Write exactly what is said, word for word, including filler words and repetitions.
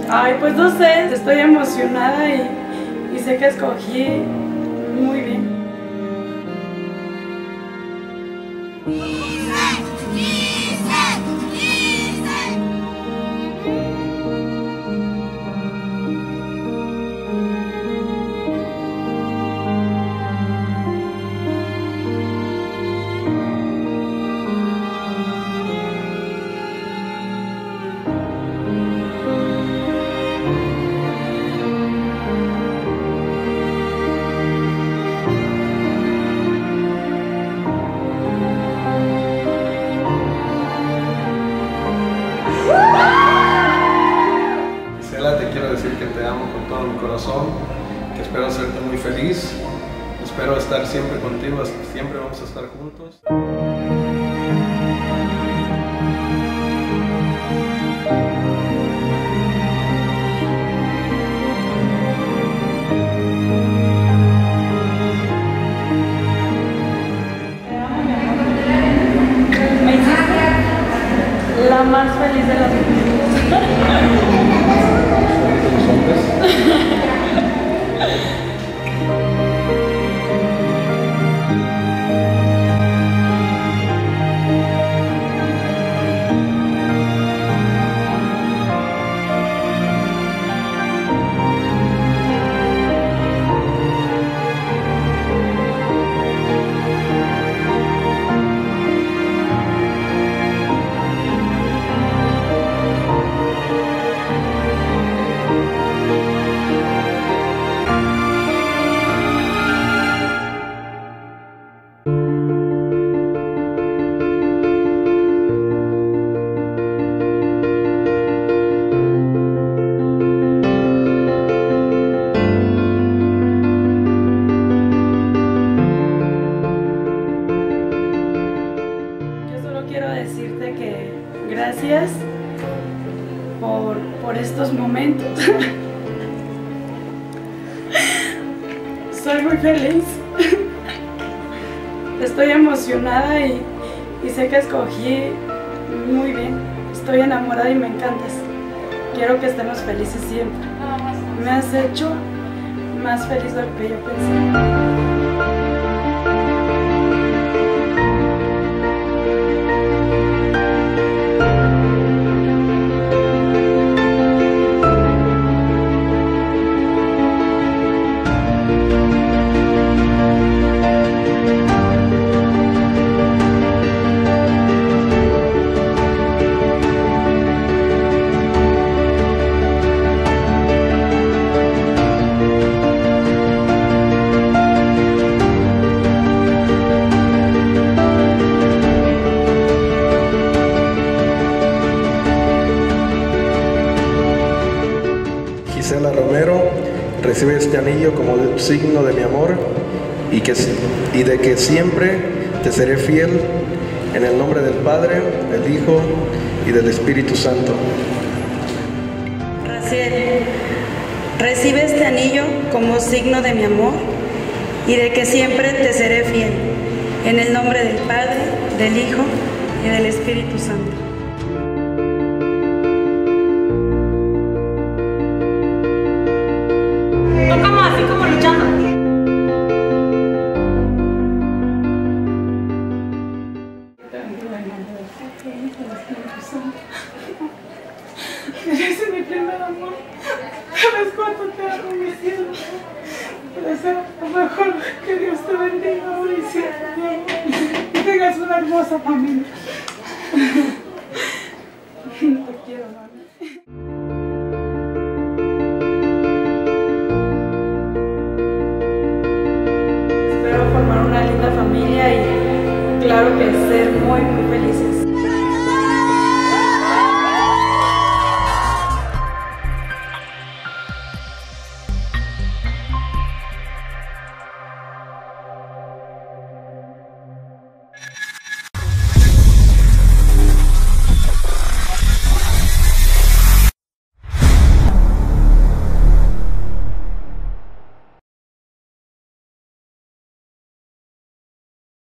Ay, pues no sé, estoy emocionada y, y sé que escogí muy bien. Te quiero decir que te amo con todo mi corazón, que espero hacerte muy feliz, espero estar siempre contigo, siempre vamos a estar juntos. Me hiciste la más feliz de las vidas. Quiero decirte que gracias por, por estos momentos. Soy muy feliz. Estoy emocionada y, y sé que escogí muy bien. Estoy enamorada y me encantas. Quiero que estemos felices siempre. Me has hecho más feliz de lo que yo pensé. Gisela Romero, recibe este anillo como un signo de mi amor y, que, y de que siempre te seré fiel en el nombre del Padre, del Hijo y del Espíritu Santo. Raciel, recibe este anillo como signo de mi amor y de que siempre te seré fiel en el nombre del Padre, del Hijo y del Espíritu Santo. Como así como luchando. Eres mi primer amor. ¿Sabes cuánto te amo, mi cielo? Te deseo lo mejor. Que Dios te bendiga hoy y siempre. Y tengas una hermosa familia. Te quiero, mami. Formar una linda familia y claro que ser muy muy felices.